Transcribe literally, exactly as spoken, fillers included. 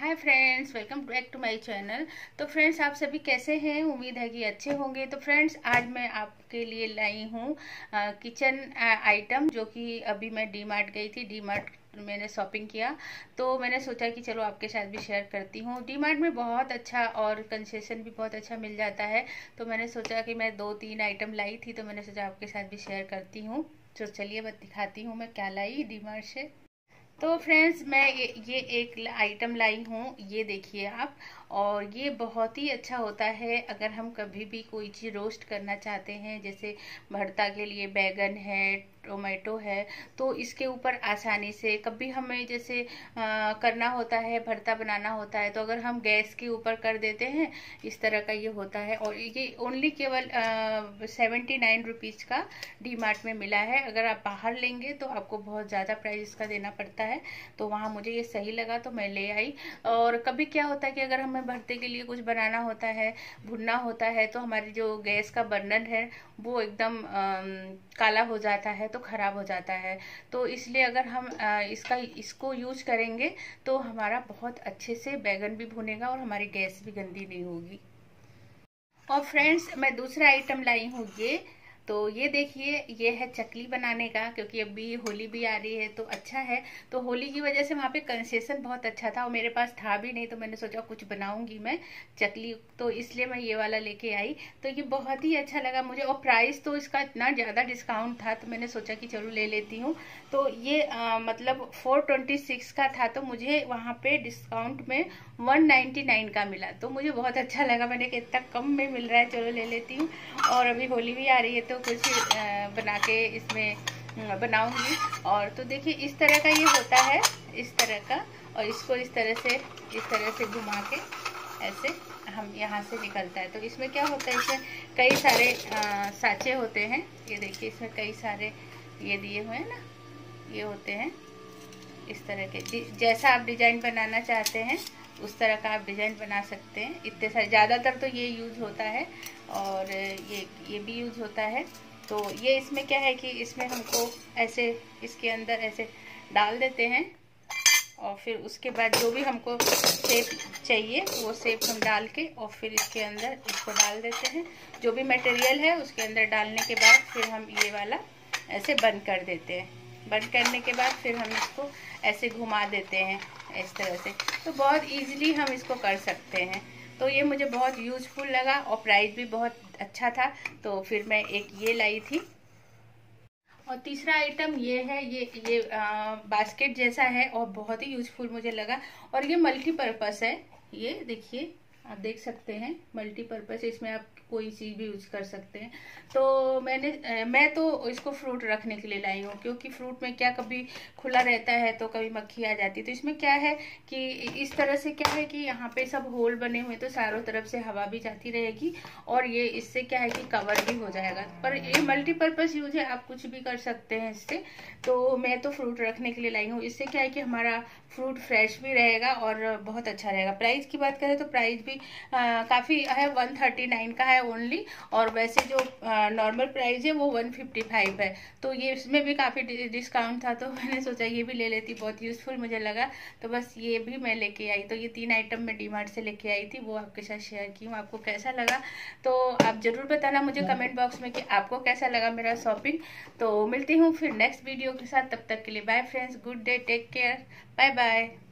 Hi friends, welcome back to my channel. तो friends, आप सभी कैसे हैं? उम्मीद है कि अच्छे होंगे। तो फ्रेंड्स, आज मैं आपके लिए लाई हूँ किचन आइटम, जो कि अभी मैं डी मार्ट गई थी। डी मार्ट मैंने शॉपिंग किया, तो मैंने सोचा कि चलो आपके साथ भी शेयर करती हूँ। डी मार्ट में बहुत अच्छा और कंसेशन भी बहुत अच्छा मिल जाता है, तो मैंने सोचा कि मैं दो तीन आइटम लाई थी, तो मैंने सोचा आपके साथ भी शेयर करती हूँ। तो चलिए मैं दिखाती हूँ मैं क्या लाई डी मार्ट से। तो फ्रेंड्स, मैं ये ये एक आइटम लाई हूँ, ये देखिए आप। और ये बहुत ही अच्छा होता है अगर हम कभी भी कोई चीज़ रोस्ट करना चाहते हैं, जैसे भरता के लिए बैगन है, टोमेटो है, तो इसके ऊपर आसानी से कभी हमें जैसे आ, करना होता है, भरता बनाना होता है, तो अगर हम गैस के ऊपर कर देते हैं, इस तरह का ये होता है। और ये ओनली केवल सेवेंटी नाइन रुपीज़ का डी मार्ट में मिला है। अगर आप बाहर लेंगे तो आपको बहुत ज़्यादा प्राइस इसका देना पड़ता है, तो वहाँ मुझे ये सही लगा तो मैं ले आई। और कभी क्या होता है कि अगर हमें भरते के लिए कुछ बनाना होता है, भुनना होता है, तो हमारी जो गैस का बर्नर है वो एकदम काला हो जाता है, तो खराब हो जाता है। तो इसलिए अगर हम आ, इसका इसको यूज करेंगे तो हमारा बहुत अच्छे से बैगन भी भुनेगा और हमारी गैस भी गंदी नहीं होगी। और फ्रेंड्स, मैं दूसरा आइटम लाई हूँ ये। तो ये देखिए, ये है चकली बनाने का, क्योंकि अभी होली भी आ रही है तो अच्छा है। तो होली की वजह से वहाँ पे कंसेशन बहुत अच्छा था और मेरे पास था भी नहीं, तो मैंने सोचा कुछ बनाऊंगी मैं चकली, तो इसलिए मैं ये वाला लेके आई। तो ये बहुत ही अच्छा लगा मुझे, और प्राइस तो इसका इतना ज़्यादा डिस्काउंट था, तो मैंने सोचा कि चलो ले लेती हूँ। तो ये आ, मतलब फोर ट्वेंटी सिक्स का था, तो मुझे वहाँ पे डिस्काउंट में वन नाइन्टी नाइन का मिला, तो मुझे बहुत अच्छा लगा। मैंने कहा इतना कम में मिल रहा है, चलो ले लेती हूँ। और अभी होली भी आ रही है, तो कुछ बना के इसमें बनाऊंगी। और तो देखिए, इस तरह का ये होता है, इस तरह का। और इसको इस तरह से इस तरह से घुमा के ऐसे हम यहाँ से निकलता है। तो इसमें क्या होता है, इसमें कई सारे आ, साँचे होते हैं। ये देखिए, इसमें कई सारे ये दिए हुए हैं ना, ये होते हैं इस तरह के। जैसा आप डिजाइन बनाना चाहते हैं उस तरह का आप डिजाइन बना सकते हैं। इतने सारे, ज़्यादातर तो ये यूज होता है, और ये ये भी यूज होता है। तो ये इसमें क्या है कि इसमें हमको ऐसे इसके अंदर ऐसे डाल देते हैं, और फिर उसके बाद जो भी हमको शेप चाहिए वो शेप हम डाल के, और फिर इसके अंदर इसको डाल देते हैं। जो भी मटेरियल है उसके अंदर डालने के बाद फिर हम ये वाला ऐसे बंद कर देते हैं। बंद करने के बाद फिर हम इसको ऐसे घुमा देते हैं इस तरह से। तो बहुत इजीली हम इसको कर सकते हैं। तो ये मुझे बहुत यूजफुल लगा और प्राइस भी बहुत अच्छा था, तो फिर मैं एक ये लाई थी। और तीसरा आइटम ये है, ये ये आ, बास्केट जैसा है और बहुत ही यूजफुल मुझे लगा। और ये मल्टीपर्पस है, ये देखिए आप देख सकते हैं, मल्टीपर्पस। इसमें आप कोई चीज़ भी यूज कर सकते हैं। तो मैंने मैं तो इसको फ्रूट रखने के लिए लाई हूँ, क्योंकि फ्रूट में क्या कभी खुला रहता है तो कभी मक्खी आ जाती है। तो इसमें क्या है कि इस तरह से क्या है कि यहाँ पे सब होल बने हुए, तो चारों तरफ से हवा भी जाती रहेगी, और ये इससे क्या है कि कवर भी हो जाएगा। पर ये मल्टीपर्पज यूज है, आप कुछ भी कर सकते हैं इससे। तो मैं तो फ्रूट रखने के लिए लाई हूँ। इससे क्या है कि हमारा फ्रूट फ्रेश भी रहेगा और बहुत अच्छा रहेगा। प्राइस की बात करें तो प्राइस भी आ, काफ़ी है, वन थर्टी नाइन का है ओनली। और वैसे जो नॉर्मल प्राइस है वो वन फिफ्टी फाइव है। तो ये इसमें भी काफ़ी डिस्काउंट था, तो मैंने सोचा ये भी ले लेती, बहुत यूज़फुल मुझे लगा। तो बस ये भी मैं लेके आई। तो ये तीन आइटम मैं डी मार्ट से लेके आई थी, वो आपके साथ शेयर की हूँ। आपको कैसा लगा तो आप ज़रूर बताना मुझे कमेंट बॉक्स में कि आपको कैसा लगा मेरा शॉपिंग। तो मिलती हूँ फिर नेक्स्ट वीडियो के साथ, तब तक के लिए bye friends, good day, take care, bye bye.